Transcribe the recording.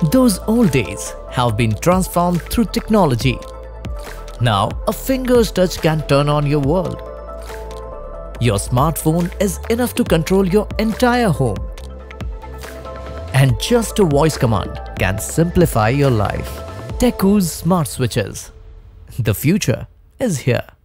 Those old days have been transformed through technology. Now, a finger's touch can turn on your world. Your smartphone is enough to control your entire home. And just a voice command can simplify your life. Teqooz Smart Switches. The future is here.